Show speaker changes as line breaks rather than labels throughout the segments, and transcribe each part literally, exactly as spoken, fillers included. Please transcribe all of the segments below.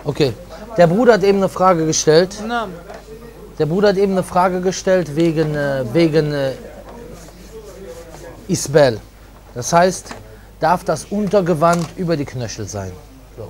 Okay. Der Bruder hat eben eine Frage gestellt.
نعم.
Der Bruder hat eben eine Frage gestellt wegen, äh, wegen äh, Isbal. Das heißt, darf das Untergewand über die Knöchel sein? So.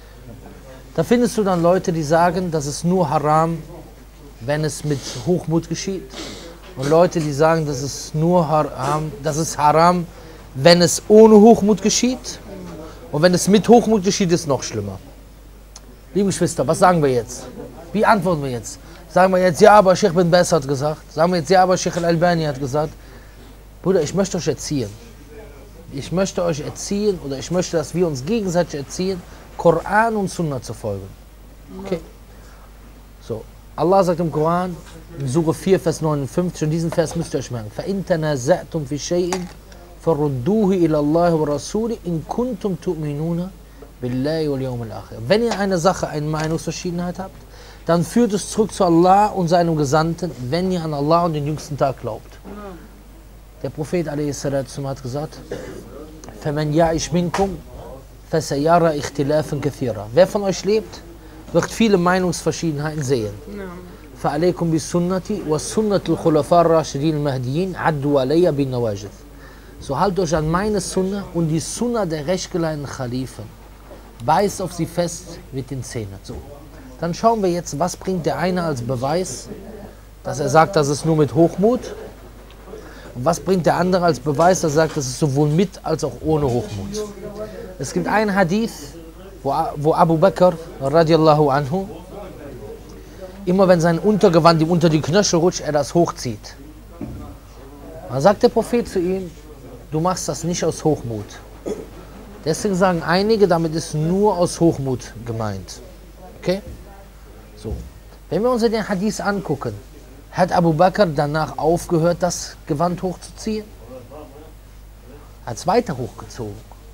Da findest du dann Leute, die sagen, das ist nur haram, wenn es mit Hochmut geschieht. Und Leute, die sagen, das ist nur haram, das ist haram, wenn es ohne Hochmut geschieht. Und wenn es mit Hochmut geschieht, ist es noch schlimmer. Liebe Geschwister, was sagen wir jetzt? Wie antworten wir jetzt? Sagen wir jetzt, ja, aber Sheikh bin Baz hat gesagt. Sagen wir jetzt, ja, aber Sheikh Al-Albani hat gesagt. Bruder, ich möchte euch erziehen. Ich möchte euch erziehen oder ich möchte, dass wir uns gegenseitig erziehen, Koran und Sunna zu folgen. Okay? So. Allah sagt im Koran, in Surah vier, Vers neunundfünfzig, und diesen Vers müsst ihr euch merken. فَإِن تَنَازَعْتُمْ فِي شَيْءٍ فَرُدُّوهُ إِلَى اللَّهِ وَرَسُولِهِ إِن كُنتُمْ تُؤْمِنُونَ بِاللَّهِ وَالْيَوْمِ الْآخِرِ. Wenn ihr eine Sache, eine Meinungsverschiedenheit habt, dann führt es zurück zu Allah und seinem Gesandten, wenn ihr an Allah und den jüngsten Tag glaubt. Der Prophet a s. hat gesagt, فَمَنْ يَعِشْ مِنْكُمْ فَسَيَرَى اخْتِلَافًا كَثِيرًا. Wer von euch lebt, wird viele Meinungsverschiedenheiten sehen. فَعَلَيْكُمْ بِالسُّنَّةِ وَالسُّنَّةِ الْخُلَفَاءِ الرَّاشِدِينَ الْمَهْدِيِّينَ عَدُّوا عَلَيَّ بِالنَّوَاجِذِ. So haltet euch an meine Sunna und die Sunna der rechtgeleiteten Khalifen. Beißt auf sie fest mit den Zähnen. So. Dann schauen wir jetzt, was bringt der eine als Beweis, dass er sagt, das ist nur mit Hochmut. Und was bringt der andere als Beweis, dass er sagt, das ist sowohl mit als auch ohne Hochmut. Es gibt einen Hadith, wo, wo Abu Bakr radiallahu anhu, immer wenn sein Untergewand ihm unter die Knöchel rutscht, er das hochzieht. Dann sagt der Prophet zu ihm, du machst das nicht aus Hochmut. Deswegen sagen einige, damit ist nur aus Hochmut gemeint. Okay? So. Wenn wir uns den Hadith angucken, hat Abu Bakr danach aufgehört, das Gewand hochzuziehen? Er hat es weiter hochgezogen.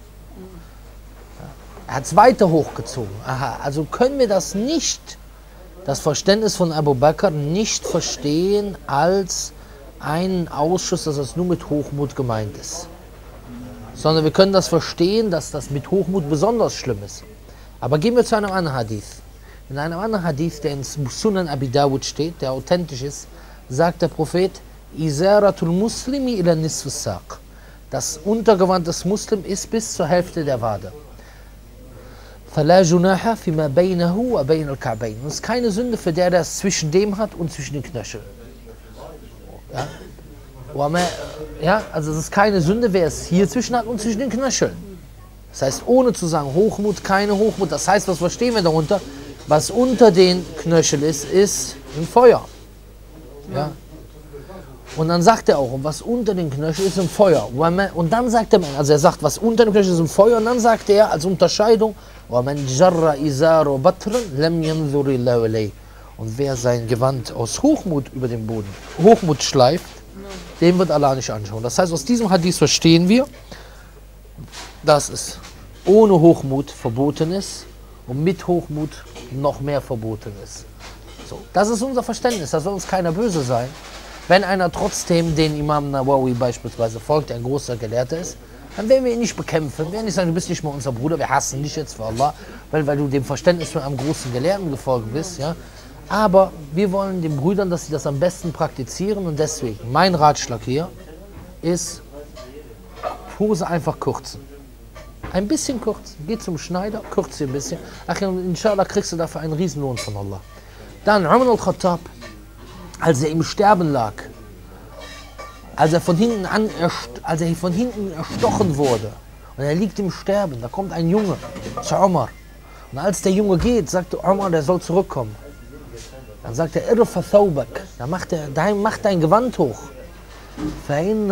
Er hat es weiter hochgezogen. Aha, also können wir das nicht, das Verständnis von Abu Bakr nicht verstehen als einen Ausschuss, dass das nur mit Hochmut gemeint ist. Sondern wir können das verstehen, dass das mit Hochmut besonders schlimm ist. Aber gehen wir zu einem anderen Hadith. In einem anderen Hadith, der in Sunan Abi Dawud steht, der authentisch ist, sagt der Prophet, Izaratul Muslimi ila nisf as-saq. Das Untergewand des Muslims ist bis zur Hälfte der Wade. فَلَا جُنَاحَ فِيمَا بَيْنَهُ وَبَيْنَ الْكَعْبَيْنِ. Und es ist keine Sünde für der, der es zwischen dem hat und zwischen den Knöcheln. Ja? Ja, also es ist keine Sünde, wer es hier zwischen hat und zwischen den Knöcheln. Das heißt, ohne zu sagen Hochmut, keine Hochmut. Das heißt, was verstehen wir darunter? Was unter den Knöcheln ist, ist im Feuer. Ja? Und dann sagt er auch, was unter den Knöcheln ist im Feuer. Und dann sagt er, also er sagt, was unter den Knöcheln ist im Feuer. Und dann sagt er als Unterscheidung, und wer sein Gewand aus Hochmut über den Boden, Hochmut schleift, dem wird Allah nicht anschauen. Das heißt, aus diesem Hadith verstehen wir, dass es ohne Hochmut verboten ist und mit Hochmut noch mehr verboten ist. So, das ist unser Verständnis, da soll uns keiner böse sein. Wenn einer trotzdem den Imam Nawawi beispielsweise folgt, der ein großer Gelehrter ist, dann werden wir ihn nicht bekämpfen. Wir werden nicht sagen, du bist nicht mehr unser Bruder, wir hassen dich jetzt für Allah, weil, weil du dem Verständnis von einem großen Gelehrten gefolgt bist. Ja? Aber wir wollen den Brüdern, dass sie das am besten praktizieren und deswegen, mein Ratschlag hier ist, Hose einfach kürzen. Ein bisschen kürzen. Geh zum Schneider, kürze sie ein bisschen. Ach, inshallah kriegst du dafür einen Riesenlohn von Allah. Dann Umar al-Khattab, als er im Sterben lag, als er von hinten an, als er von hinten erstochen wurde und er liegt im Sterben, da kommt ein Junge zu Umar. Und als der Junge geht, sagt Umar, der soll zurückkommen. Dann sagt er, Irfa thawbak, dann macht er, dein, mach dein Gewand hoch. Denn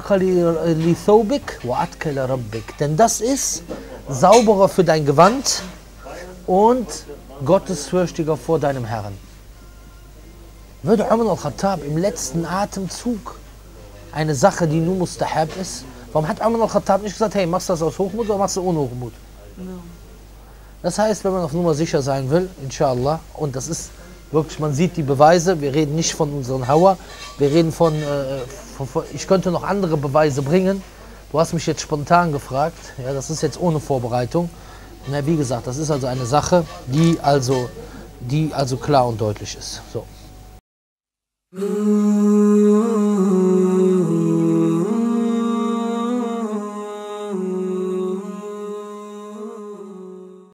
das ist sauberer für dein Gewand und gottesfürchtiger vor deinem Herrn. Würde Umar al-Khattab im letzten Atemzug eine Sache, die nur Mustahab ist, warum hat Umar al-Khattab nicht gesagt, hey, machst du das aus Hochmut oder machst du ohne Hochmut? No. Das heißt, wenn man auf Nummer sicher sein will, inshallah, und das ist wirklich, man sieht die Beweise, wir reden nicht von unseren Hauer, wir reden von, äh, von, von, ich könnte noch andere Beweise bringen. Du hast mich jetzt spontan gefragt, ja, das ist jetzt ohne Vorbereitung. Na, wie gesagt, das ist also eine Sache, die also, die also klar und deutlich ist. So.